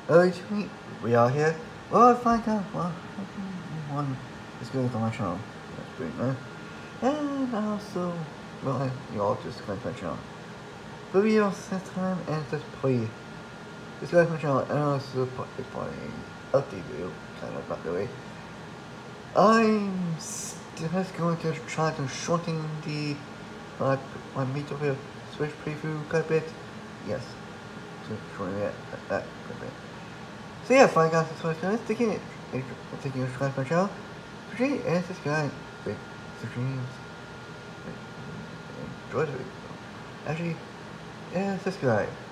Oh, sweet. We are here. Well, I find out one is going to my channel. That's great, man. And also, well, you all just go to my channel. But we also this time and just play. Just go to my channel and also play update video, kind of, by the way. I'm just going to try to shorten the my Metal Gear Switch preview quite a bit. Yes, to shorten that quite a bit. So yeah, fine guys, that's what it's taking it. Taking a subscribe to my channel. Appreciate it and subscribe. Big streams. Enjoy the video. Actually, yeah, subscribe.